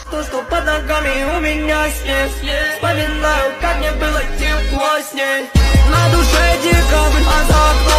То, что под ногами у меня снег. Вспоминаю, как мне было тепло с ней. На душе декабрь, а за окном